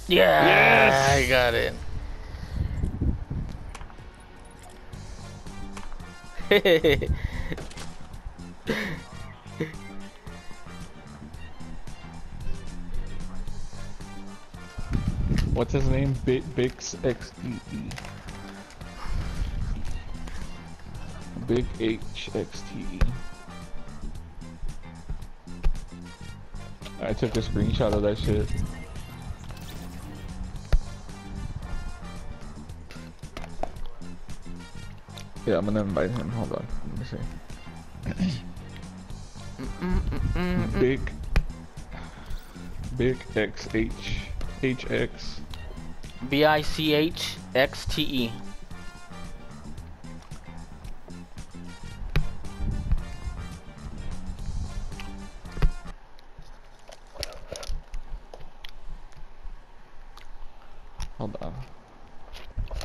Yeah, I Yes! got it. What's his name? Bix XTE. Big HXTE. I took a screenshot of that shit. Yeah, I'm gonna invite him. Hold on. Let me see. Big Big XHHX. BICHXTE. Hold on.